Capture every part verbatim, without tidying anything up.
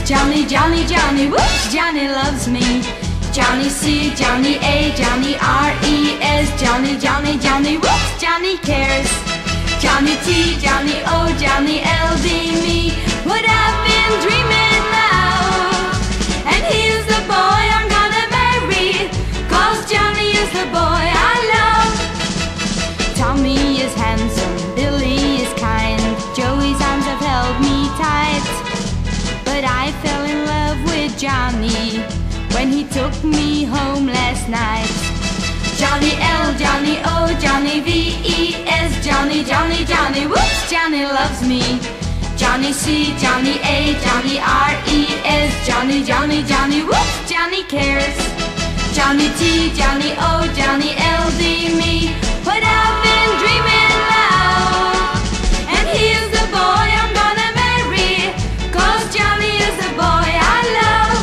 Johnny, Johnny, Johnny, whoops, Johnny loves me. Johnny C, Johnny A, Johnny R E S, Johnny, Johnny, Johnny, whoops, Johnny cares. Johnny T, Johnny O, Johnny L D, me, what I've been dreaming now. And he's the boy I'm gonna marry, 'cause Johnny is the boy I love. Tommy is handsome, Billy is kind, Joey's arms have held me tight. But I fell in love with Johnny when he took me home last night. Johnny L, Johnny O, Johnny V E S, Johnny, Johnny, Johnny, whoops, Johnny loves me. Johnny C, Johnny A, Johnny R E S, Johnny, Johnny, Johnny, whoops, Johnny cares. Johnny T, Johnny O, Johnny L D, me, what I've been dreaming now. And he's the boy I'm gonna marry, 'cause Johnny is the boy I love.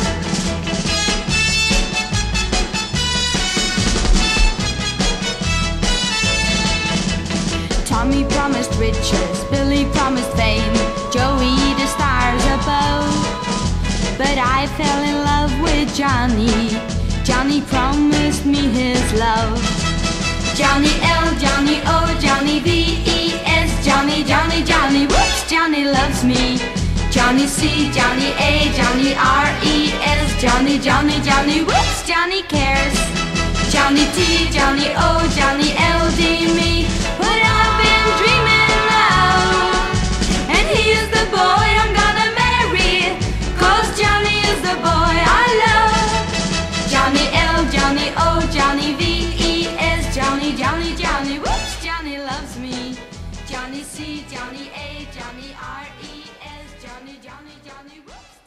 Tommy promised riches, Billy promised fame, Joey the stars above. But I fell in love with Johnny, Johnny promised me his love. Johnny L, Johnny O, Johnny V E S, Johnny, Johnny, Johnny, whoops, Johnny loves me. Johnny C, Johnny A, Johnny R E S, Johnny, Johnny, Johnny, whoops, Johnny cares. Johnny T, Johnny O, Johnny L D, me, what I've been dreaming now. And he is the boy I'm gonna marry, 'cause Johnny is the boy I love. Johnny L, Johnny O, Johnny V E S, Johnny, Johnny, Johnny, whoops, Johnny loves me. Johnny C, Johnny A, Johnny R E S, Johnny, Johnny, Johnny, whoops.